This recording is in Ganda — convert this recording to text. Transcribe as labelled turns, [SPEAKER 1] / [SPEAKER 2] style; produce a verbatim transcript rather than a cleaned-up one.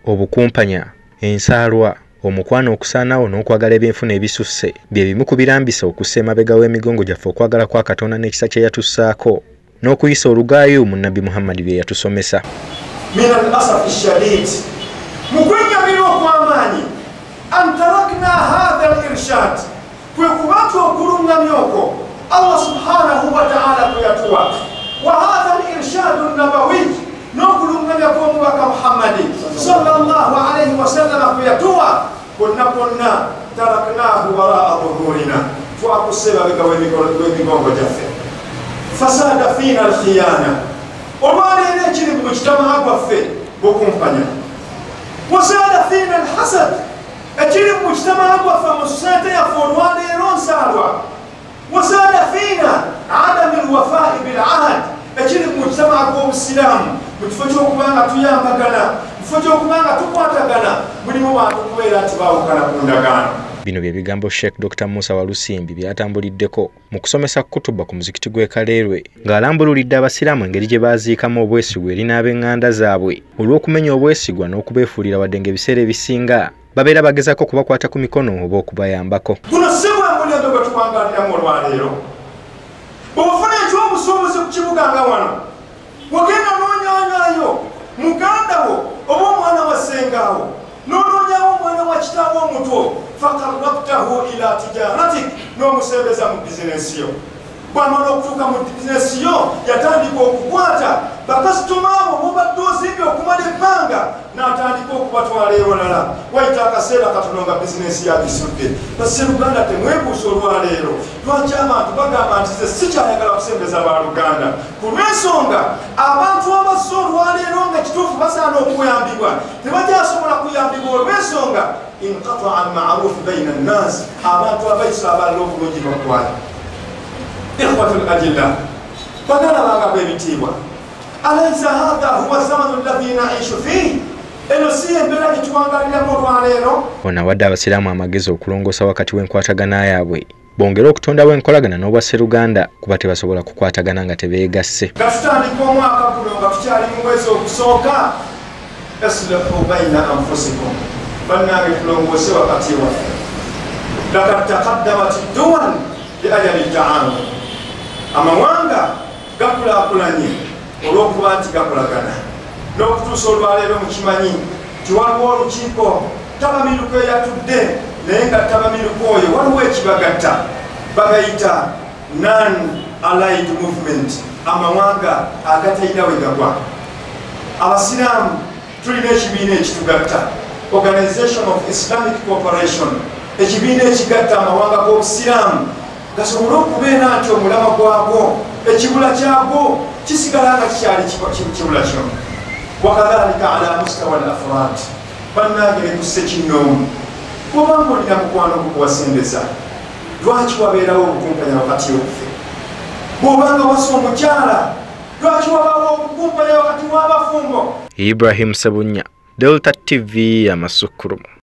[SPEAKER 1] obukumpanya, ensaalwa, omukwano okusaanawo n'okwagala ebyenfuna ebisusse bye bimu ku birambisa okussa emabega w'emigongo gyaffe okwagala kwa Katonda n'ekisa kye yatussaako n'okuyisa olugaayo mu Nabbi Muhammad bye yatusomesa.
[SPEAKER 2] Mina al-asafi shadid mukwenyamira okw'amaanyi antarakna hadha al-irshad kwe kubatu okulungamya okwo Allah subhanahu wa ta'ala kuyatuwa wa hadha al-irshad an-nabawi n'okulungamya kw'omubaka Muhammadi sallallahu alayhi wa sallam kuyatuwa konna konna taraknahu wara'a dhuhurina twakuseba bika w'emigongo gyaffe. Fasada fina al-khiyana olwaleero ekiri mu kitama gwaffe bukumpanya. Wasada fina al-hasad ekiri mu kitama gwaffe mu sente yaffe olwaleero nsaalwa. Wasada fina adamu al-wafa'i bil-ahd ekiri mu kitama gw'obusiraamu mu kifo ky'okubanga tuyambagana mu kifo ky'okubanga tukwatagana mulimu bantu kubeera nti baawukana ku ndagaano.
[SPEAKER 1] Bino bye bigambo Sheikh Doctor Musa Walusimbi byatambuliddeko mu kusomesa kutuba ku muzikiti gw'e Kaleerwe ng'alambululidde abasiraamu engeri gye baaziikamu obwesigwa eri n'ab'eŋŋanda zaabwe olw'okumenya obwesigwa n'okubeefuulira wadde ng'ebiseera ebisinga babeera bagezaako kubakwata ku mikono oba okubayambako.
[SPEAKER 2] Guno si bwe mulembe gwe tuwangaliramu olwaleero. Bw'ofuna ekyobusuubuzi ku kibuga nga wano wagenda n'onyaanyaayo muganda wo oba omwana wa ssengaawo n'onoonyawo omwana wa kitaawo omuto fakarrabtahu ila tijaratik n'omusembeza mu bizinesi yo. Bw'amala okutuuka mu bizinesi yo yatandika okukwata bakasitoma abo mubadde ozimbye okumala ebbanga n'atandika okubatwala ewalala wayita akaseera katono nga bizinesi yagisudde. Basseruganda temwebuusa olwaleero lwaki abantu bagamba nti ze sikyayagala kusembeza baluganda ku lw'ensonga abantu abazze olwaleero nga kituufu basaana okuyambibwa tebakyasobola kuyambibwa olw'ensonga inqata'a al-ma'ruf bayna an-nas abantu abayisa abalala obulungi bakwala. Ikhwatul ajilla bagala bagaba ebitiibwa alaysa hadha huwa zamanu alladhi na'ishu fihi eno si embeera gye tuwangaliramu olwaleero.
[SPEAKER 1] Ono awadde abasiraamu amagezi okulongoosa wakati w'enkwatagana yaabwe bongere okutondawo enkolagana n'obwa sseruganda kuba tebasobola kukwatagana nga tebeegasse.
[SPEAKER 2] Katutandika omwaka guno nga tukyali mu mwezi ogusooka aslihu bayna anfusikum bannange tulongoose wakati waffe. Lakad taqaddamat ad-duwal bi ajali ta'awun amawanga gakulaakulanye olw'okuba nti gakolagana n'okutuusa olwaleero mukimanyi nti waliwo olukiiko tabamiruko eyatudde naye nga tabamiruko oyo waliwo ekibagatta bagayita non-allied movement amawanga agatalina we gagwa. Abasiraamu tulina ekibiina ekitugatta Organization of Islamic Cooperation ekibiina ekigatta amawanga g'obusiraamu gasobola okubeera nti omulama gwagwo ekibula kyagwo kisigala nga kikyali kibula kino. Wakadhalika ala mustawa al-afraad bannange ne tusse kinnoomu bw'obanga olina mukwano gukuwasembeza lwaki wabeerawo obukumpanya wakati waffe? Bw'obanga wasa omukyala lwaki wabaawo obukumpanya wakati w'abafumbo?
[SPEAKER 1] Ibrahim Sebunya, Delta T V, Amasukuru.